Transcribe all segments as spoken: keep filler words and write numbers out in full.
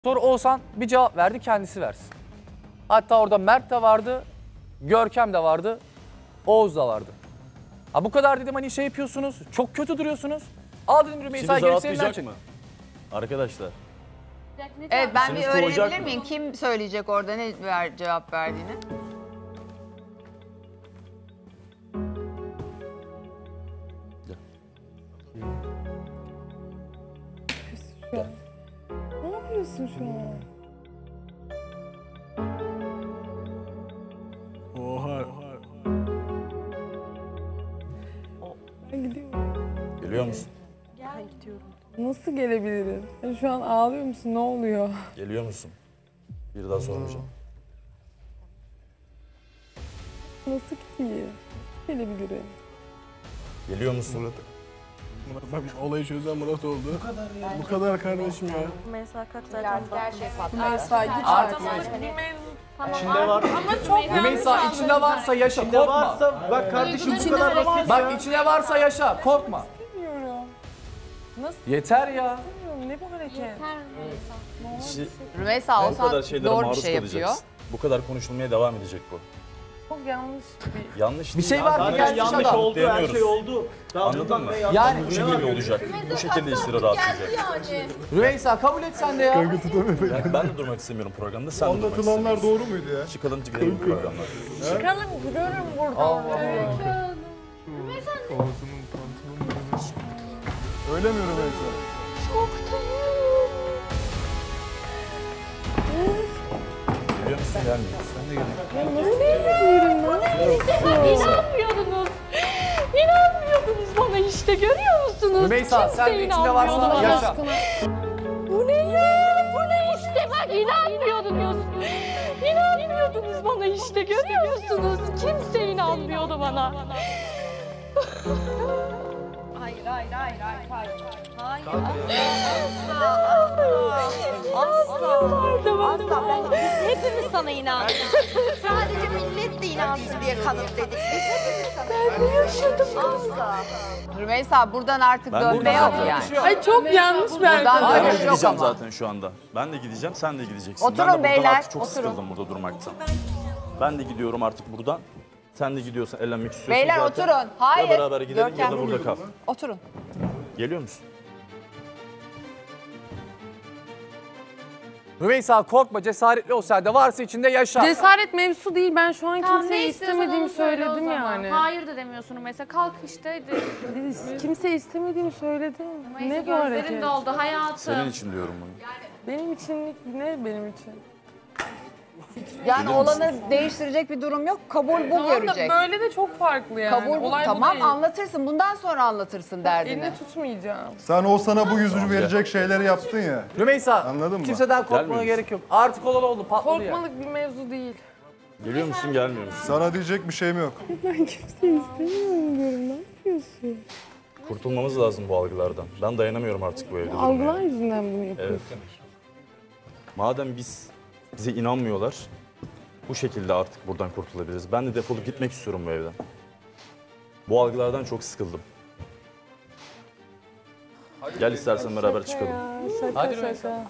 Sonra Oğuzhan bir cevap verdi, kendisi versin. Hatta orada Mert de vardı, Görkem de vardı, Oğuz da vardı. Ha bu kadar dedim, hani şey yapıyorsunuz, çok kötü duruyorsunuz. Al dedim Rümeysa'yı geri serinden çek. mı? Arkadaşlar. Evet, ben Seni bir soğuyacak öğrenebilir mı? miyim? Kim söyleyecek orada ne ver, cevap verdiğini? Ne yapıyorsun şu an? Oha. Oha. Ben gidiyorum. Geliyor musun? Ben gidiyorum. Nasıl gelebilirim? Ya şu an ağlıyor musun? Ne oluyor? Geliyor musun? Bir daha sormayacağım. Nasıl gideyim? Nasıl gelebilirim? Geliyor musun? Murat. Murat bak olayı çözen Murat oldu. Bu kadar ya. Bu kadar kardeşim ya. Mesela kalk zaten Her şey patladı. Mesela git Artık artık. İçinde var. Ama çok Rümeysa içinde varsa yaşa, İçinde korkma. varsa bak kardeşim bu kadar basit. Bak içine varsa yaşa, korkma. bilmiyorum. Nasıl Yeter ya. bilmiyorum? Ne bu hareket? İşte Rümeysa bu olsan kadar şeylere doğru bir maruz şey yapıyor. kalacaksın. Bu kadar konuşulmaya devam edecek bu. Çok yanlış bir... Yanlış Bir değil. şey var mı? Zaten Gelmiş yanlış adam. oldu, her Diyemiyoruz. şey oldu. Daha Anladın bundan mı? ne yapalım? Yani Bu şekilde olacak. Bu şekilde işleri rahatlayacak. Rümeysa kabul et sen de ya. Yani ben de durmak istemiyorum programda. Sen de durmak Anlatılanlar istemiyorsun. doğru muydu ya? Çıkalım gidelim bu programdan. Çıkalım gidiyorum buradan. Allah Ağzının pantolonu. Öyle mi Rümeysa? Geliyor musun gelmiyor musun? Sen de geliyorsun. İnanmıyordunuz. İnanmıyordunuz bana işte, görüyor musunuz? Rümeysa sen de içinde varsa inanmıyordu yaşa. Bu ne ya? Bu ne işte, bak inanmıyordunuz. İnanmıyordunuz bana işte, görüyor musunuz? Kimse inanmıyordu bana. Hayır, hayır, hayır, hayır, hayır. Hayır. Asla. Asla. Ben, biz hepimiz sana inandık. Sadece millet de inansın diye kanıt dedik. Biz hepimiz sana Ben de yaşadım. asla. Rümeysa buradan artık Ben dönme buradan yok zaten yani. düşüyorum. Ay çok yanlış Buradan verdim. Ben de dönüş yok gideceğim ama. zaten şu anda. Ben de gideceğim, sen de gideceksin. Oturun ben de buradan beyler, artık çok oturun. sıkıldım burada durmaktan. Ben de gidiyorum artık buradan. Sen de gidiyorsun, eğlenmek istiyorsun Beyler zaten. oturun. Hayır. Ya beraber gidelim Görkem. ya da burada kal. Oturun. Geliyor musun? Rümeysa korkma, cesaretli ol sen de, varsa içinde yaşa. Cesaret mevzusu değil. Ben şu an Tamam, kimseyi ne istiyorsan istemediğimi onu söyle o söyledim zaman. yani. Hayır da demiyorsun mesela, kalk işte. De. Kimseyi istemediğimi söyledim. Neyse, Ne bu gözlerin hareket? doldu hayatım. Senin için diyorum bunu. Benim için ne benim için? Yani olanı değiştirecek bir durum yok. Kabul bu Tamam da görecek. böyle de çok farklı yani. Kabul bu. Olay bu Tamam değil. anlatırsın. Bundan sonra anlatırsın derdini. Elini tutmayacağım. Sen o sana bu yüzünü verecek şeyleri yaptın ya. Rümeysa Anladın mı? kimseden korkmana Gelmiyor gerek yok. Artık olan oldu, patladı ya. Korkmalık bir mevzu değil. Geliyor musun, gelmiyor musun? Sana diyecek bir şeyim yok. Ben kimseyi istemiyorum diyorum. Ne yapıyorsun? Kurtulmamız lazım bu algılardan. Ben dayanamıyorum artık bu evde durmaya. Algılar yüzünden bunu yapıyorsun. Evet. Madem biz bize inanmıyorlar, bu şekilde artık buradan kurtulabiliriz. Ben de defolup gitmek istiyorum bu evden. Bu algılardan çok sıkıldım. Gel istersen beraber çıkalım. Ya, şaka Hadi şaka. Rümeysa.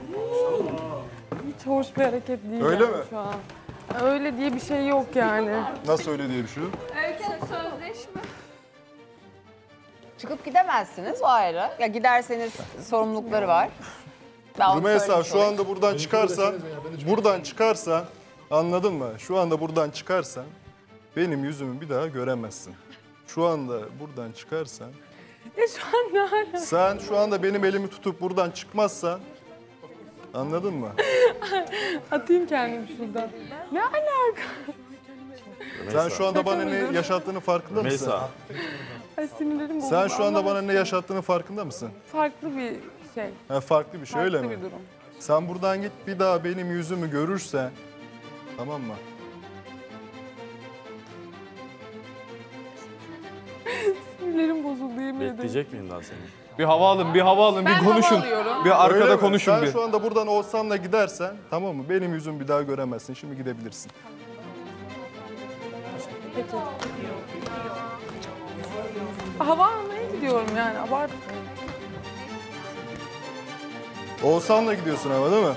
Hiç hoş bir hareket değil Öyle yani mi? şu an. Öyle diye bir şey yok yani. Nasıl öyle diye bir şey yok? Çıkıp gidemezsiniz, o ayrı. Ya giderseniz sorumlulukları var. Ben onu Rümeysa söylemiş şu olayım. anda buradan çıkarsan, buradan çıkarsan, anladın mı? Şu anda buradan çıkarsan benim yüzümü bir daha göremezsin. Şu anda buradan çıkarsan, Ya şu an ne hala? sen şu anda benim elimi tutup buradan çıkmazsan, anladın mı? Atayım kendimi şuradan. Ne alaka? Sen şu anda bana ne yaşattığını farkında mısın? Rümeysa, Ay sinirlerim bozuldu. Sen şu anda Ama bana ne yaşattığını farkında mısın? farklı bir şey. Ha, farklı bir şey Farklı öyle mi? bir durum. Sen buradan git bir daha benim yüzümü görürsen, tamam mı? Sinirlerim bozuldu yemin ederim. bekleyecek miyim daha seni? Bir hava alın, bir hava alın, Ben bir hava konuşun. alıyorum. Bir arkada Öyle mi? konuşun Sen bir. şu anda buradan Oğuzhan'la gidersen, tamam mı? Benim yüzümü bir daha göremezsin. Şimdi gidebilirsin. Peki. Hava almaya gidiyorum yani abartma. Oğuzhan'la gidiyorsun ama değil mi?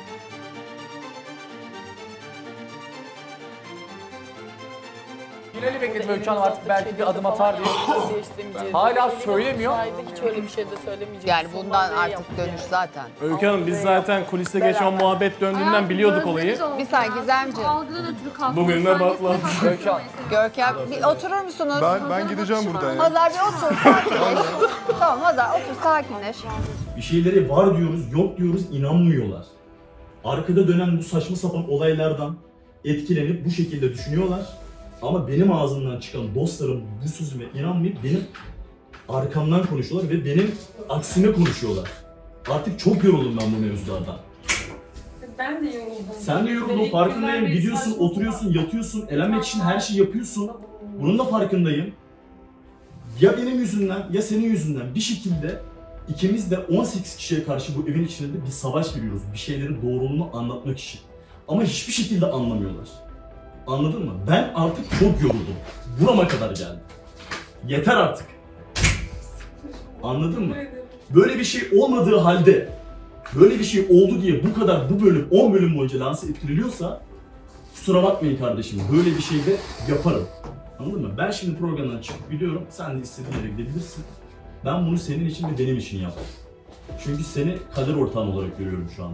Finali bekledim Öykü Hanım artık belki bir adım atar diye. Değiştiremeyeceğiz. Hala söylemiyor. Hiç öyle bir şey de söylemeyecek. Yani bundan artık dönüş zaten. Öykü Hanım biz zaten kuliste geçen muhabbet döndüğünden biliyorduk olayı. Bir saniye Gizemciğim. Algıdan ötürü kalktı. Bugün de patladı. Öykü Hanım. Görkem bir oturur musunuz? Ben ben gideceğim buradan ya. Hazar bir otur sakinleş. Tamam Hazar otur sakinleş. Bir şeyleri var diyoruz, yok diyoruz, inanmıyorlar. Arkada dönen bu saçma sapan olaylardan etkilenip bu şekilde düşünüyorlar. Ama benim ağzımdan çıkan dostlarım bu sözüme inanmayıp benim arkamdan konuşuyorlar ve benim aksine konuşuyorlar. Artık çok yoruldum ben bu mevzulardan. Ben de yoruldum. Sen de yoruldun, farkındayım. Gidiyorsun, oturuyorsun, yatıyorsun, elenmek için her şeyi yapıyorsun. Bunun da farkındayım. Ya benim yüzümden ya senin yüzünden bir şekilde ikimiz de on sekiz kişiye karşı bu evin içinde bir savaş veriyoruz. Bir şeylerin doğruluğunu anlatmak için. Ama hiçbir şekilde anlamıyorlar. Anladın mı? Ben artık çok yoruldum. Burama kadar geldim. Yeter artık. Anladın mı? Böyle bir şey olmadığı halde, böyle bir şey oldu diye bu kadar bu bölüm, on bölüm boyunca lanse ettiriliyorsa kusura bakmayın kardeşim, böyle bir şey de yaparım. Anladın mı? Ben şimdi programdan çıkıp gidiyorum, sen de istediğin yere gidebilirsin. Ben bunu senin için ve benim için yaptım. Çünkü seni kader ortağın olarak görüyorum şu anda.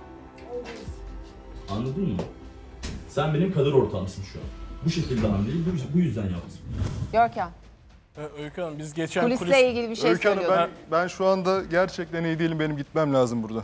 Anladın mı? Sen benim kader ortağımsın şu an. Bu şekilde hamleyi bu, bu yüzden yaptım. Görkem. Ee, Öykü Hanım biz geçen Kulisle kulis... ilgili bir şey Öykü Hanım söylüyordun. ben, ben şu anda gerçekten iyi değilim. Benim gitmem lazım burada.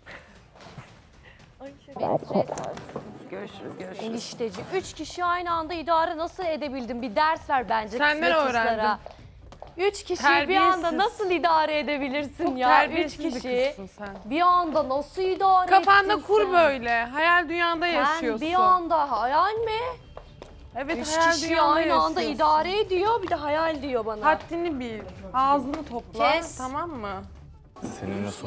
Görüşürüz görüşürüz. Enişteci. Üç kişi aynı anda idare nasıl edebildin? Bir ders ver bence Senden kısmetlislara. öğrendim. Üç kişiyi bir Terbiyesiz. anda nasıl idare edebilirsin Çok ya? terbiyesiz Üç bir kişi kızsın sen. bir anda nasıl idare Kafanda ettin kur sen? böyle. Hayal dünyanda Sen yaşıyorsun. bir anda hayal mi? Evet Üç hayal kişiyi dünyanda aynı anda yaşıyorsun. idare ediyor bir de hayal diyor bana. Haddini bil. Ağzını topla. Kes. Tamam mı? Seninle